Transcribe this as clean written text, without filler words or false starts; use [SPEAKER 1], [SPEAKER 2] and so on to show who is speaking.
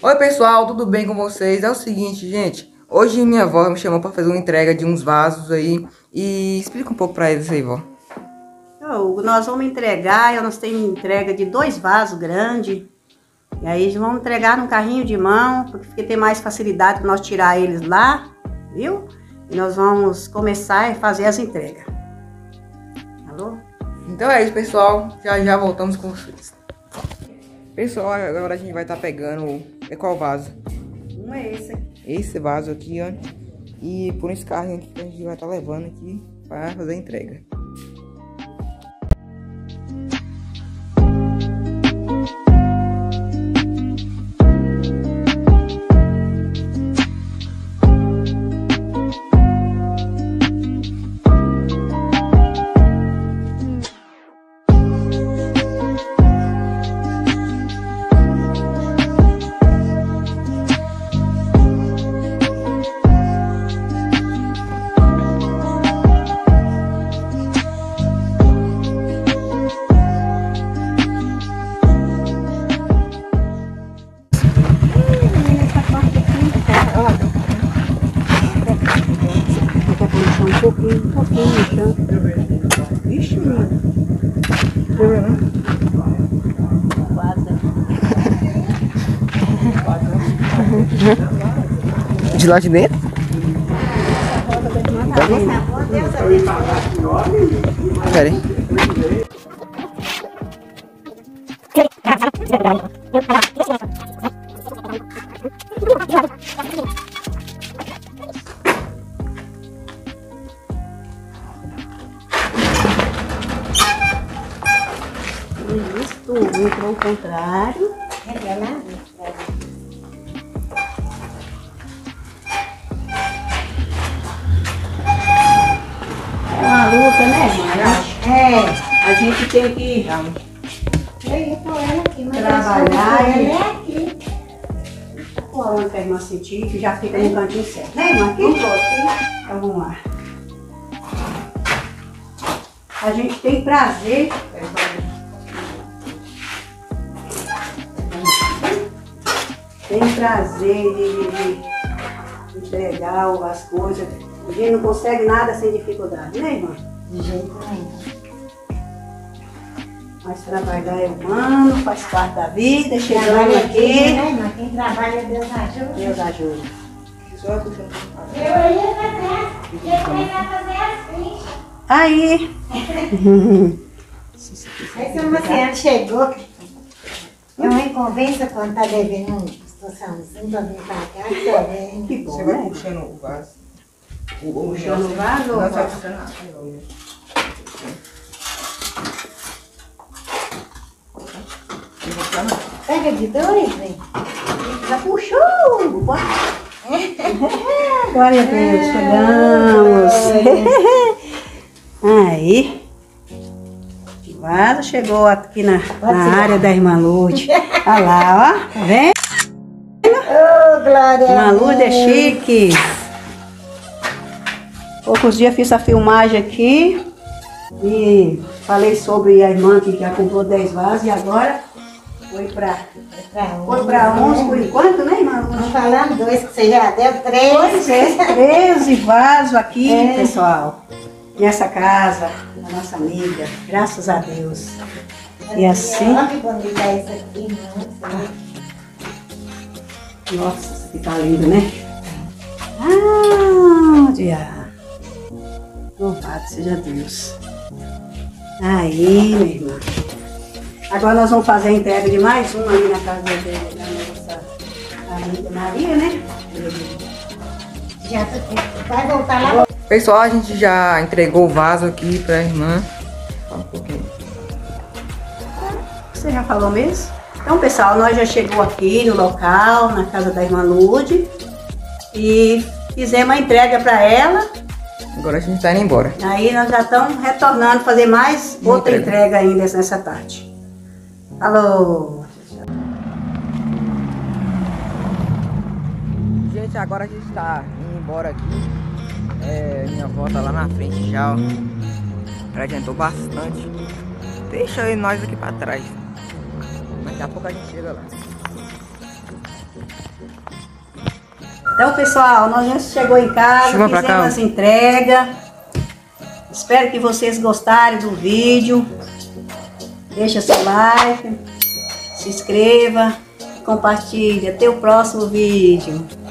[SPEAKER 1] Oi pessoal, tudo bem com vocês? É o seguinte, gente. Hoje minha avó me chamou para fazer uma entrega de uns vasos aí. E explica um pouco para eles aí, vó.
[SPEAKER 2] Nós vamos entregar, nós temos entrega de 2 vasos grandes. E aí vamos entregar num carrinho de mão, porque tem mais facilidade para nós tirar eles lá, viu? E nós vamos começar a fazer as entregas. Alô?
[SPEAKER 1] Então é isso, pessoal. Já voltamos com vocês. Pessoal, agora a gente vai estar pegando... qual vaso?
[SPEAKER 2] Um é esse aqui.
[SPEAKER 1] Esse vaso aqui, ó. E por esse carrinho aqui que a gente vai estar levando aqui para fazer a entrega.
[SPEAKER 2] Um pouquinho no chão. Vixe, menino.
[SPEAKER 1] De lá de dentro? Pera aí.
[SPEAKER 2] Isso, entrou ao contrário. É uma luta, né, irmã? A gente tem que trabalhar e colando para a irmã sentir, que já fica no cantinho certo. Né, irmã? Aqui? Então vamos lá. A gente tem prazer. Tem prazer de entregar as coisas. A gente não consegue nada sem dificuldade, né, irmã?
[SPEAKER 3] De jeito nenhum.
[SPEAKER 2] Mas trabalhar é humano, faz parte da vida, chegando
[SPEAKER 3] Trabalho
[SPEAKER 2] aqui.
[SPEAKER 3] né, irmã? Quem trabalha, Deus ajuda.
[SPEAKER 2] Deus ajuda. Aí.
[SPEAKER 3] Aí se uma senhora chegou, é uma inconveniência quando tá devendo uma situaçãozinha pra vir pra cá, que só vem.
[SPEAKER 2] Que bom,
[SPEAKER 1] Você vai
[SPEAKER 2] né?
[SPEAKER 1] puxando o vaso.
[SPEAKER 2] Puxando o vaso ou
[SPEAKER 1] Não,
[SPEAKER 2] o
[SPEAKER 1] vai
[SPEAKER 2] vaso?
[SPEAKER 1] puxando a...
[SPEAKER 3] Pega de 2, vem.
[SPEAKER 2] Já puxou! Glória a Deus, chegamos! Aí, o vaso chegou aqui na área da irmã Lourdes. Olha lá, ó, tá vendo?
[SPEAKER 3] Ô, glória
[SPEAKER 2] Irmã
[SPEAKER 3] a
[SPEAKER 2] Lourdes é
[SPEAKER 3] Deus.
[SPEAKER 2] chique. Poucos dias fiz a filmagem aqui e falei sobre a irmã que já comprou 10 vasos e agora foi para 11 por enquanto, né, irmã Lourdes?
[SPEAKER 3] Não falando 2, que você já deu 3.
[SPEAKER 2] Pois é, 13 vasos aqui, pessoal, nessa casa da nossa amiga, graças a Deus. E assim,
[SPEAKER 3] Olha que bonito é isso aqui,
[SPEAKER 2] nossa, isso aqui tá lindo, né? Ah, dia. Louvado seja Deus. Aí, meu irmão. Agora nós vamos fazer a entrega de mais um ali na casa da nossa amiga Maria, né?
[SPEAKER 3] Já vai voltar lá.
[SPEAKER 1] Pessoal, a gente já entregou o vaso aqui pra irmã. Fala um pouquinho.
[SPEAKER 2] Você já falou mesmo? Então, pessoal, nós já chegou aqui no local, na casa da irmã Lourdes, e fizemos a entrega para ela.
[SPEAKER 1] Agora a gente tá indo embora.
[SPEAKER 2] Aí nós já estamos retornando fazer mais outra entrega ainda nessa tarde. Alô!
[SPEAKER 1] Gente, agora a gente tá indo embora aqui. Minha avó tá lá na frente já, ó. Ela adiantou bastante. Deixa nós aqui pra trás. Daqui a pouco a gente chega lá.
[SPEAKER 2] Então, pessoal, nós já chegou em casa,
[SPEAKER 1] Chegou pra cá,
[SPEAKER 2] fizemos as entregas. Espero que vocês gostarem do vídeo. Deixa seu like, se inscreva, compartilhe. Até o próximo vídeo.